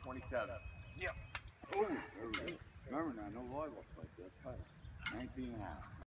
27. Yep. Oh, there we go. Remember now, no volleyball spike. That's tight. 19 and a half.